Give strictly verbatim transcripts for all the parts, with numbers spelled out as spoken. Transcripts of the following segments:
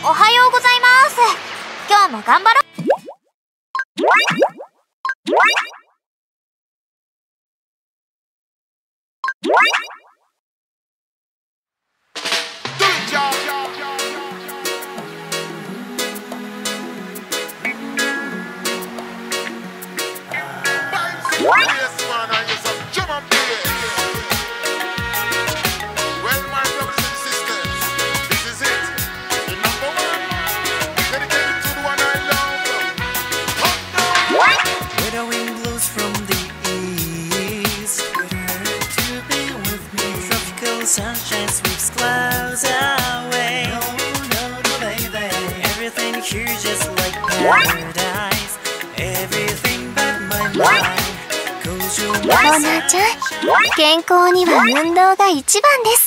おはようございます。今日も頑張ろう。 Sunshine sweeps clouds away. No, no, no, baby. Everything here just like paradise. Everything but my mind. Close your おなちゃん、健康には運動が一番です。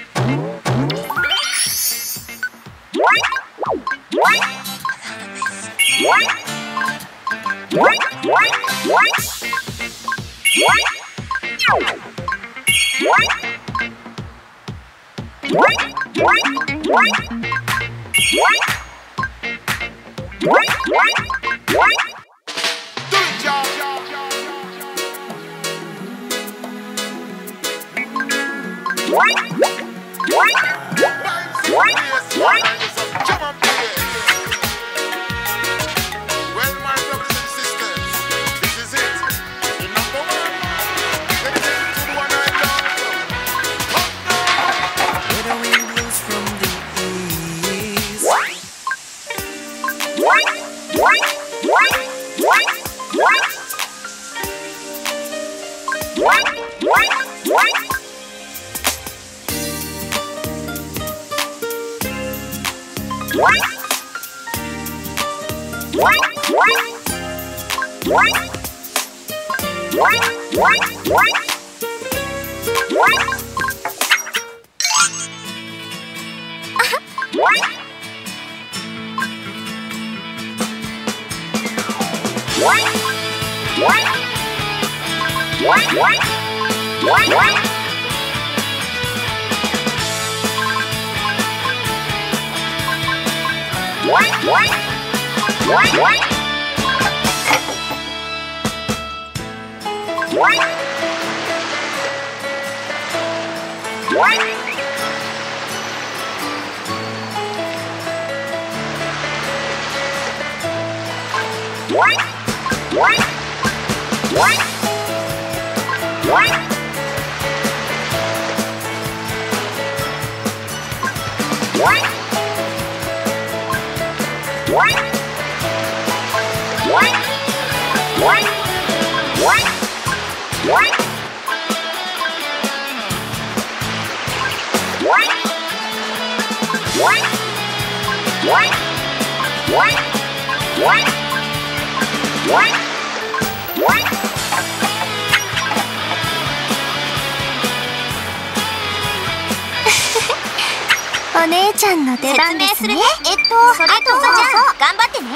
お姉ちゃんの出番ですね。えっと、それとさ、じゃあ頑張ってね。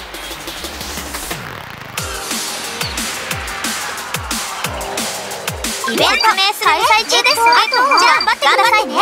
イベント開催中です。はい、じゃあ頑張ってくださいね。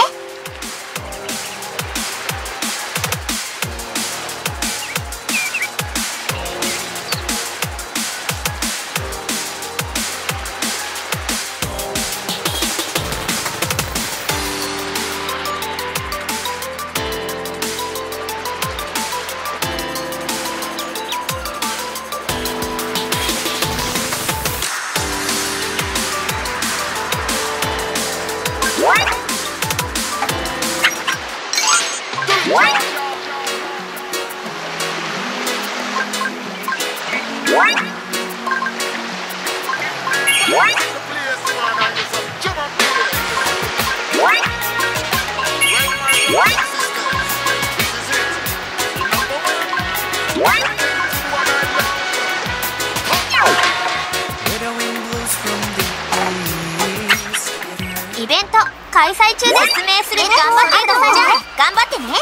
イベント開催中です。説明するね。頑張ってください。頑張ってね。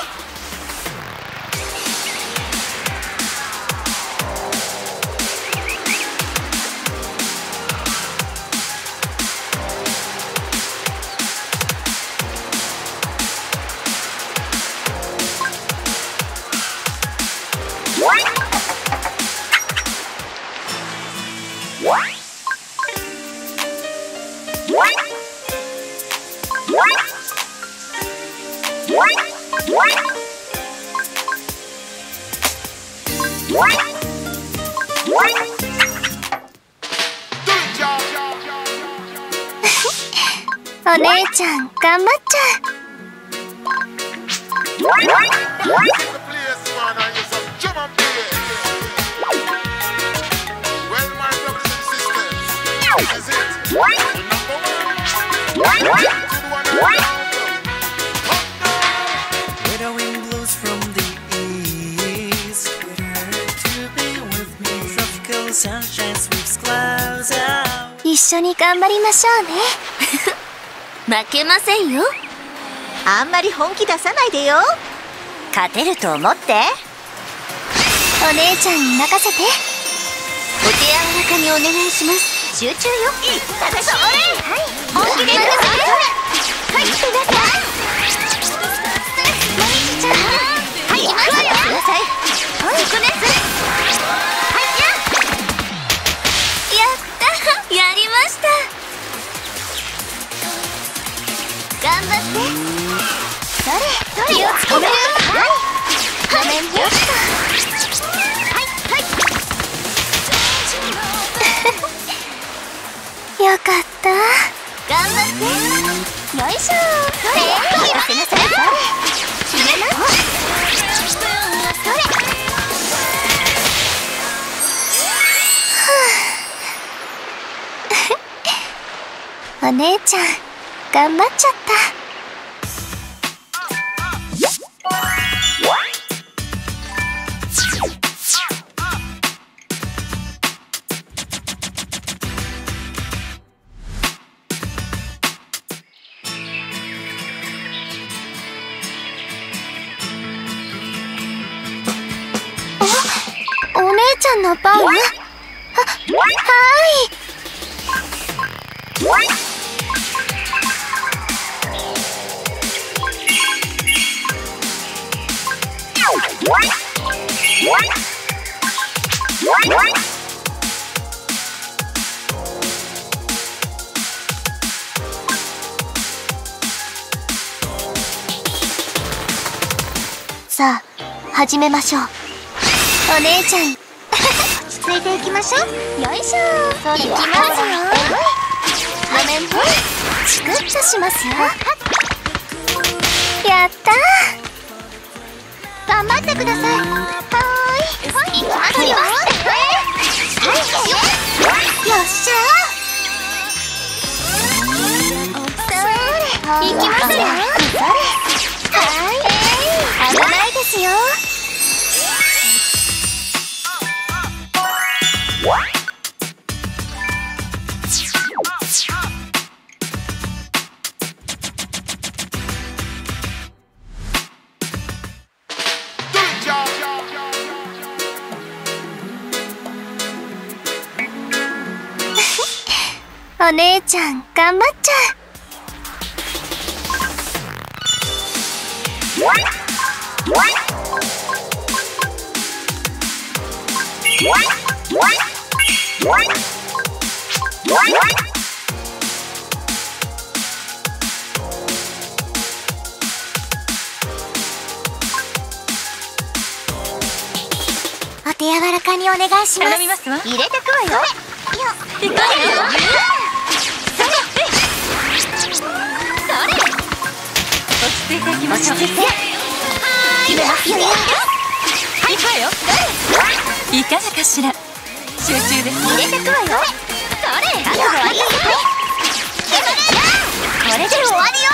お姉ちゃん頑張っちゃう。一緒に頑張りましょうね。負けませんよ。 あんまり本気出さないでよ。勝てると思って。 お姉ちゃんに任せて。 お手柔らかにお願いします。集中よ。いったでしょ。はい、本気で任せて。はい、ってなさい。はい、行きますよ。ください。はい、行くね。はい、や。 やった、やりました。頑張って。それ、気をつけて。はい、ごめんね。はいはい。よかった。頑張って。よいしょ。それ、任せなさい。決めな。それ。お姉ちゃん頑張っちゃった。お、お姉ちゃんの番？は、はーい。さあ始めましょう。お姉ちゃん落ち着いていきましょう。よいしょ。行きますよ。ごめんね。チクッとしますよ。やったー。頑張ってください。はーい。行きますよ。よっしゃー。行きますよ。はい。危ないですよ。お姉ちゃん頑張っちゃう。お手柔らかにお願いします。 頼みますわ。入れてくわよ。 いくわよ。 落ち着いていきましょう。落ち着いて。決めますよ。はい、行くわよ。いかがかしら。集中です。入れてくわよ。それ。あとはあとは。これで終わりよ。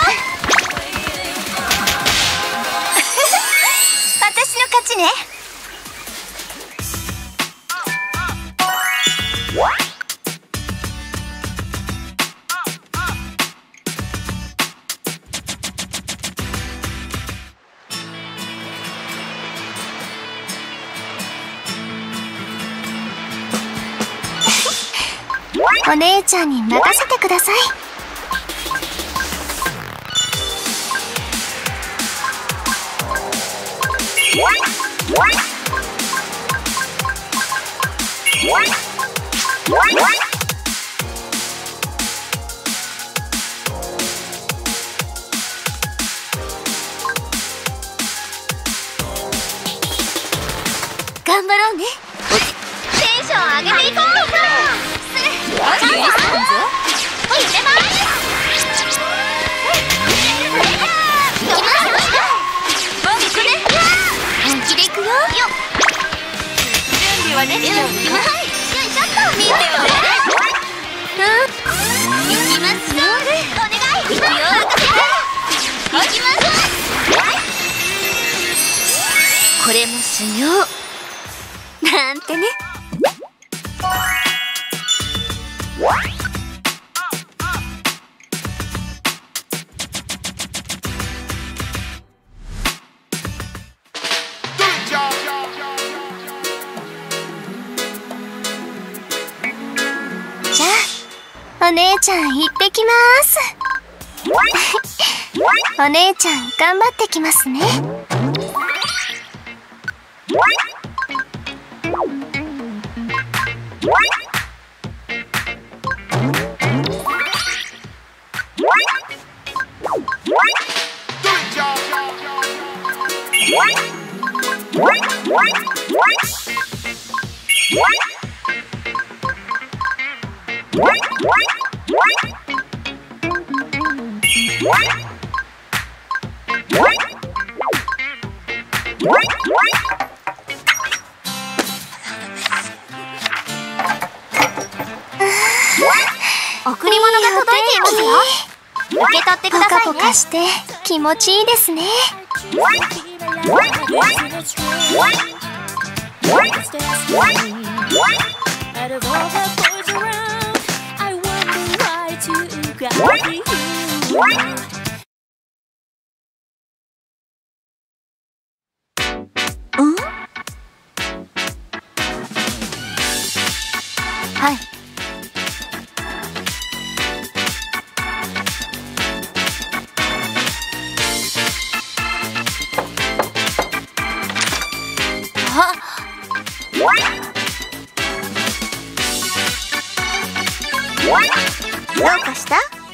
私の勝ちね。 お姉ちゃんに任せてください。 きます。よいしょっと。見てよね。うん。行きますよ。お願い。行くよ。任せて。行きます。これも修行。なんてね。じゃあお姉ちゃん行ってきます。お姉ちゃん頑張ってきますね。贈り物が届いていますよ。受け取ってくださいね。ポカポカして気持ちいいですね。うん？はい。あ、どうかした？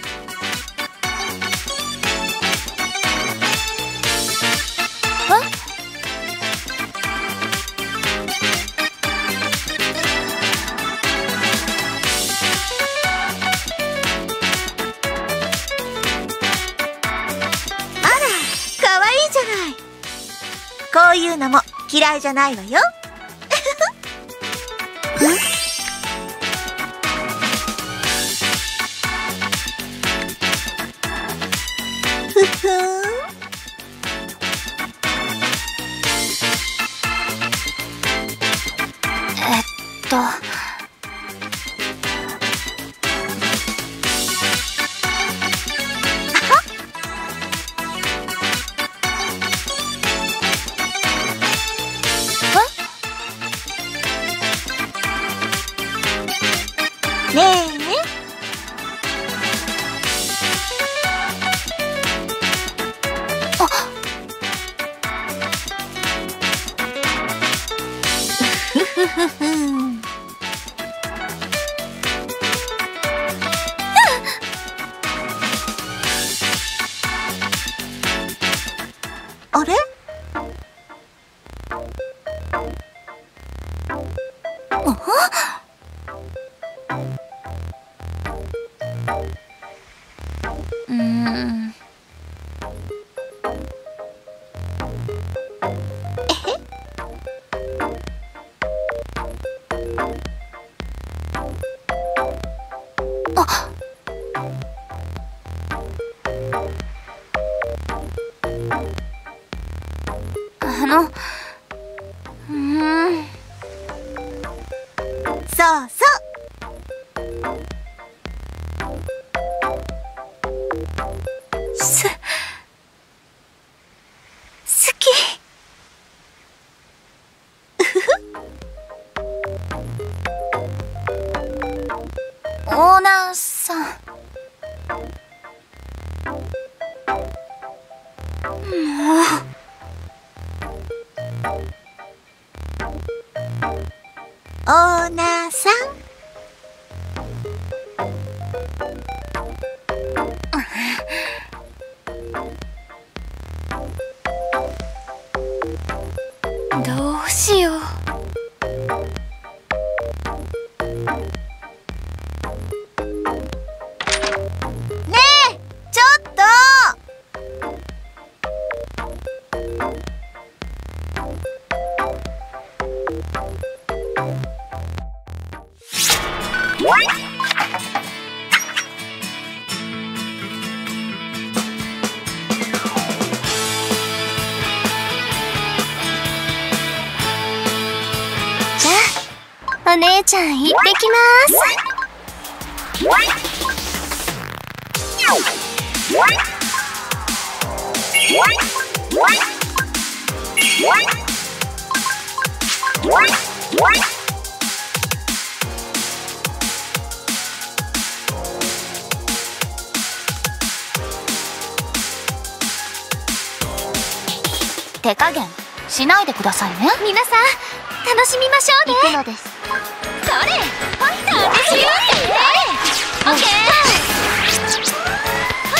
こういうのも嫌いじゃないわよ。ふふん。 えっと。 ねえ。あ。ふふふふん。あれ？あ？うーん。あ。あの、うーん。 そうそう。 す、好き。オーナーさん。もう。 オーナーさん。 どうしよう。 ねえ、ちょっと。 じゃあお姉ちゃん行ってきます。手加減しないでくださいね。皆さん楽しみましょうね。行くのです。それファイターでしようって。オッケー。はい。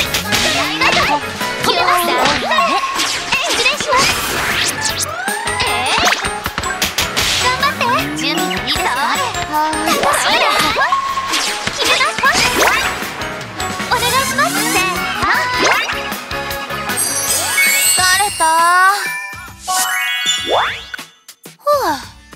決めました。失礼します。えー、頑張って。準備いいですか？楽しみだ。決めなさい。お願いします。せーの。疲れた。ふぅ。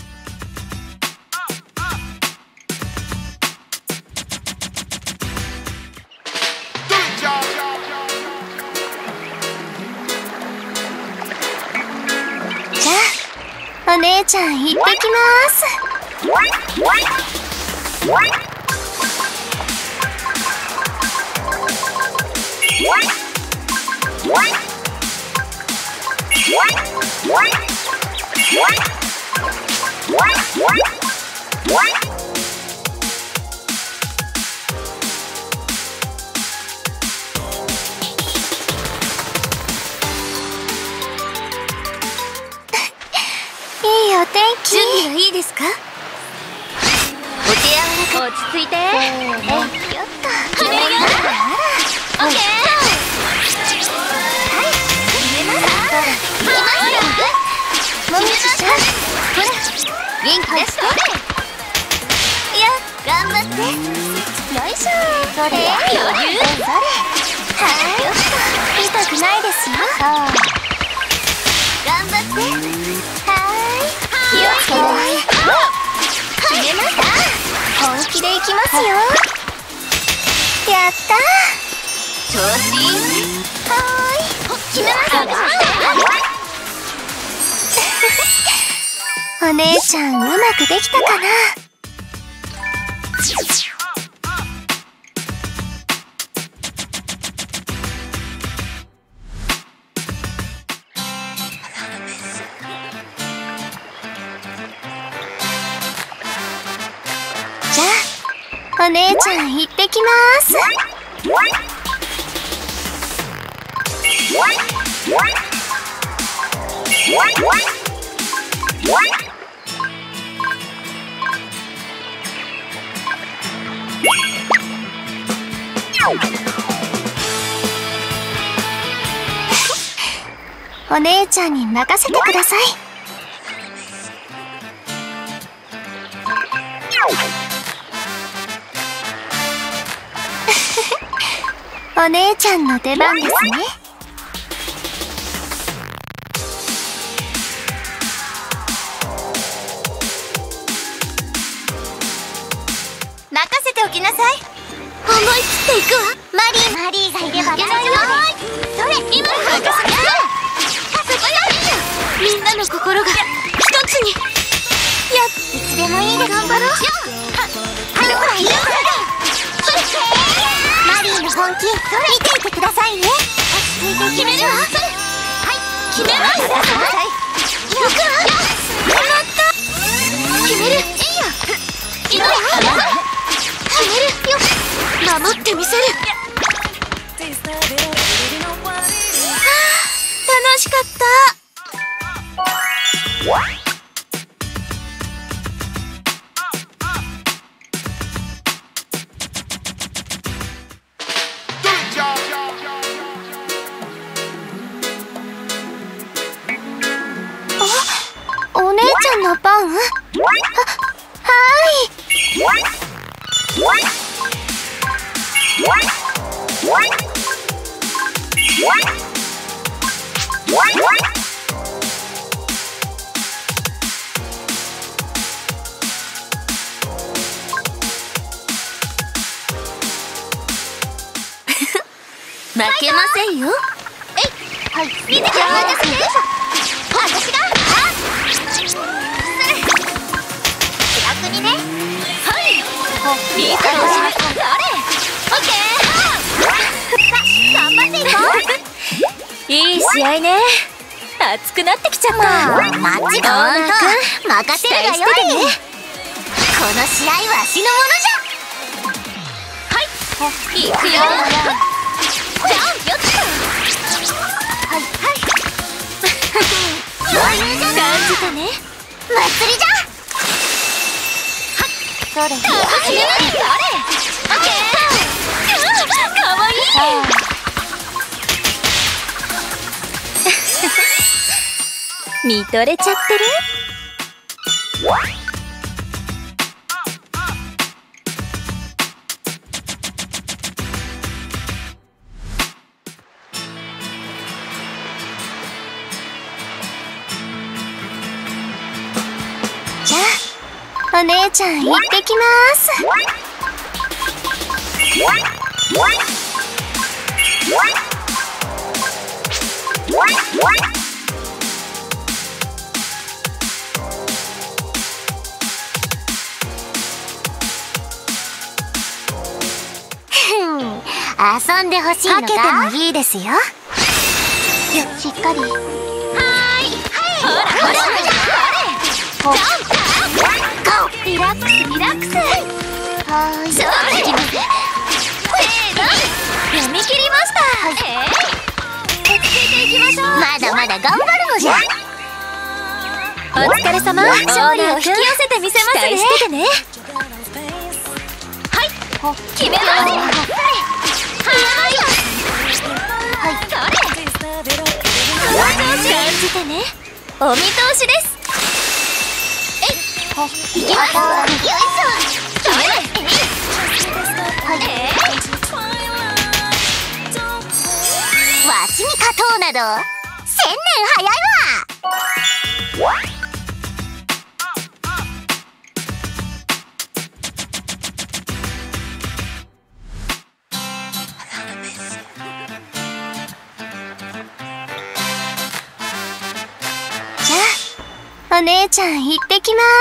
お姉ちゃん行ってきます。いいお天気。準備はいいですか？お手柔らか。落ち着いて。えー、よっと。決めよう。オッケー。はい。決めなさい。決めますよ。もみじちゃん。ほら。元気出して。いや、頑張って。よいしょ。それ。余裕。それ。はい。よっと。痛くないですよ。頑張って。はーい。気をつけて。決めました。本気でいきますよ。やったー。調子いい。はーい。決めました。お姉ちゃんうまくできたかな。じゃあお姉ちゃん行ってきます。お姉ちゃんに任せてください。お姉ちゃんの出番ですね。任せておきなさい。思い切っていくわ。マリーマリーがいれば大丈夫。それ今の任せて。そこよ。みんなの心が一つに。やっいつでもいいで頑張ろう。ははるほらいいよ。マリーの本気見ていてくださいね。決めるわ。はい決めます。よくわ決まった。決める。いいよ。いいよ。決めるよ。守ってみせる。はあ楽しかった。お姉ちゃんの番？は、はーい。 負けませんよ。えい、はい、見てください。私が気楽にね。はい、見てください。あれ、オッケー。さあ、頑張っていこう。 いい試合ね。熱くなってきちゃった。 マッチドーンと任せるがよい。この試合わしのものじゃ。はい、いくよ。じゃん、よっと。はいはい。余裕じゃない。 感じたね。 祭りじゃ。はい、どれ。あれ、オッケー。 かわいい。見とれちゃってる？ じゃあ、お姉ちゃん行ってきます。遊んでほしいのか。かけてもいいですよ。よ、しっかり。はーい、はい、ほらほらほら、ジャンプ、ゴー、リラックスリラックス。はーい、そう、行きます。せーの、読み切りました。はい、えー、落ち着いていきましょう。まだまだ頑張るのじゃ。 お疲れ様。勝利を引き寄せてみせますね。期待しててね。 はい、決めます。はい、はい、それ。 感じてね。お見通しです。 えい、行きます。よいしょ。それ。はい。わしに勝とうなど千年早いわ。じゃあ、お姉ちゃん行ってきます。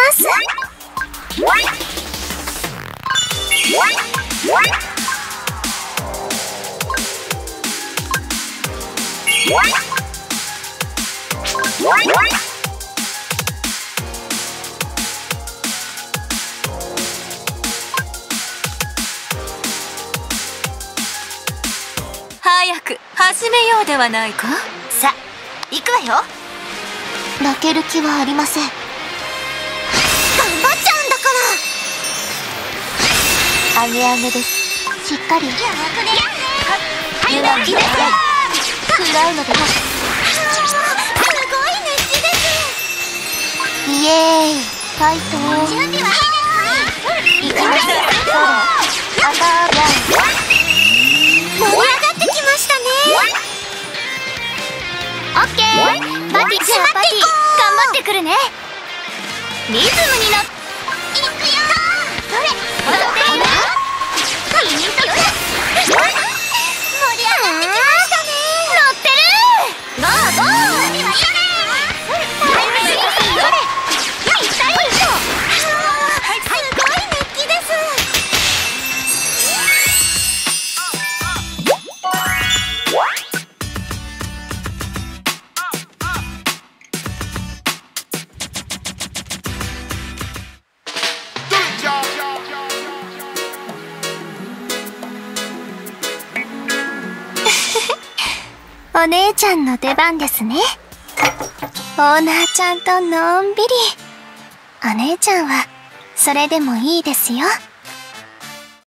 早く始めようではないか。 さ、行くわよ。 負ける気はありません。頑張っちゃうんだから。あげあげです。しっかり。やくね。ゆらぎです。暗いのでは。すごい熱気です。イエーイ。ファイト。準備はいいですか。行きましょう。赤が。盛り上がってきましたね。オッケー。パティ、パティ、頑張ってくるね。リズムに乗っ。いくよ。それ。踊っています。ピンと。盛り上がってきましたね。乗ってる。ゴーゴー。準備はいいね。タイムスリー。それ。ぴったり。すごい熱気です。お姉ちゃんの出番ですね。オーナーちゃんとのんびり。お姉ちゃんはそれでもいいですよ。